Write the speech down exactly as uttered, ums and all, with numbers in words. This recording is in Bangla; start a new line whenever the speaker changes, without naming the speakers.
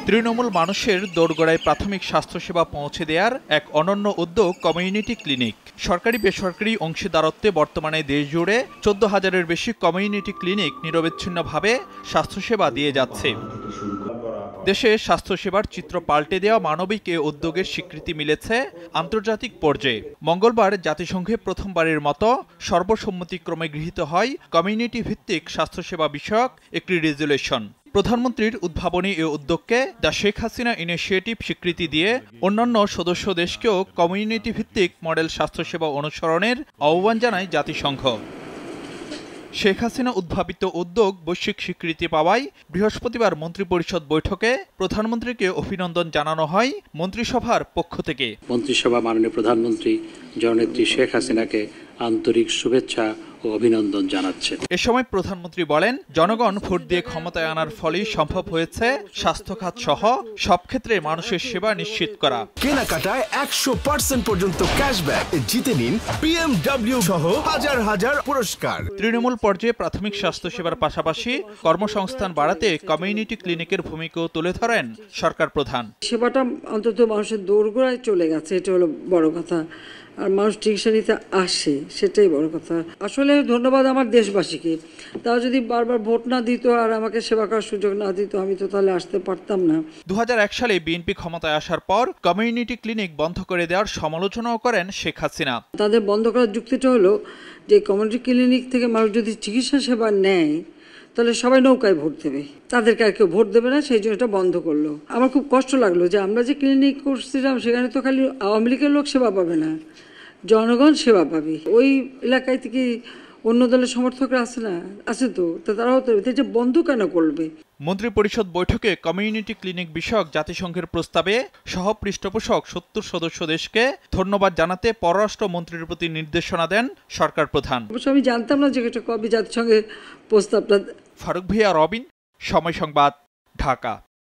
তৃণমূল মানুষের দোরগোড়ায় প্রাথমিক স্বাস্থ্যসেবা পৌঁছে দেওয়ার এক অনন্য উদ্যোগ কমিউনিটি ক্লিনিক। সরকারি বেসরকারি অংশীদারত্বে বর্তমানে দেশ জুড়ে চোদ্দ হাজারের বেশি কমিউনিটি ক্লিনিক নিরবচ্ছিন্নভাবে স্বাস্থ্যসেবা দিয়ে যাচ্ছে। দেশে স্বাস্থ্যসেবার চিত্র পাল্টে দেওয়া মানবিক এ উদ্যোগের স্বীকৃতি মিলেছে আন্তর্জাতিক পর্যায়ে। মঙ্গলবার জাতিসংঘে প্রথমবারের মতো সর্বসম্মতিক্রমে গৃহীত হয় কমিউনিটি ভিত্তিক স্বাস্থ্যসেবা বিষয়ক একটি রেজুলেশন। প্রধানমন্ত্রীর উদ্ভাবনী এ উদ্যোগকে দ্য শেখ হাসিনা ইনিশিয়েটিভ স্বীকৃতি দিয়ে অন্যান্য সদস্য দেশকেও কমিউনিটি ভিত্তিক মডেল স্বাস্থ্যসেবা অনুসরণের আহ্বান জানায় জাতিসংঘ। শেখ হাসিনা উদ্ভাবিত উদ্যোগ বৈশ্বিক স্বীকৃতি পাওয়ায় বৃহস্পতিবার মন্ত্রিপরিষদ বৈঠকে প্রধানমন্ত্রীকে অভিনন্দন জানানো হয় মন্ত্রিসভার পক্ষ থেকে।
মন্ত্রিসভা মাননীয় প্রধানমন্ত্রী জননেত্রী শেখ হাসিনাকে আন্তরিক শুভেচ্ছা ও অভিনন্দন জানাচ্ছে।
এ সময় প্রধানমন্ত্রী বলেন, জনগণ ভোট দিয়ে ক্ষমতায় আনার ফলেই সম্ভব হয়েছে স্বাস্থ্য খাত সহ সব ক্ষেত্রে মানুষের সেবা নিশ্চিত করা।
কেনাকাটায় একশো পার্সেন্ট পর্যন্ত ক্যাশব্যাক, জিতে নিন বিএমডব্লিউ সহ হাজার হাজার পুরস্কার।
তৃণমূল পর্যায়ে প্রাথমিক স্বাস্থ্যসেবার পাশাপাশি কর্মসংস্থান বাড়াতে কমিউনিটি ক্লিনিকের ভূমিকাও তুলে ধরেন সরকার প্রধান।
সেবাটা অন্তত মানুষের দোরগোড়ায় চলে গেছে, এটা হলো বড় কথা। আর মানুষ চিকিৎসা নিতে আসে, সেটাই বড় কথা। আসলে ধন্যবাদ আমার দেশবাসীকে। তারা যদি বারবার ভোট না দিত আর আমাকে সেবা করার সুযোগ না দিত, আমি তো তাহলে আসতে পারতাম না।
দু হাজার এক সালে বিএনপি ক্ষমতায় আসার পর কমিউনিটি ক্লিনিক বন্ধ করে দেওয়ার সমালোচনাও করেন শেখ হাসিনা।
তাদের বন্ধ করার যুক্তিটা হলো যে কমিউনিটি ক্লিনিক থেকে মানুষ যদি চিকিৎসা সেবা নেয় তাহলে সবাই নৌকায় ভোট দেবে, তাদেরকে আর কেউ ভোট দেবে না, সেই জন্য এটা বন্ধ করলো। আমার খুব কষ্ট লাগলো যে আমরা যে ক্লিনিক করছিলাম সেখানে তো খালি আওয়ামী লীগের লোক সেবা পাবে না, জনগণ সেবা পাবে। ওই এলাকায় থেকে অন্য দলের সমর্থকরা আছে না, আছে তো, তারাও তো এটা বন্ধ কেন করবে?
মন্ত্রিপরিষদ বৈঠকে কমিউনিটি ক্লিনিক বিষয়ক জাতিসংঘের প্রস্তাবে সহ পৃষ্ঠপোষক সত্তর সদস্য দেশকে ধন্যবাদ জানাতে পররাষ্ট্র মন্ত্রীর প্রতি নির্দেশনা দেন সরকার প্রধান।
অবশ্য আমি জানতাম না যে এটা কবে জাতিসংঘের প্রস্তাবটা।
ফারুক ভিয়া, রবিন, সময় সংবাদ, ঢাকা।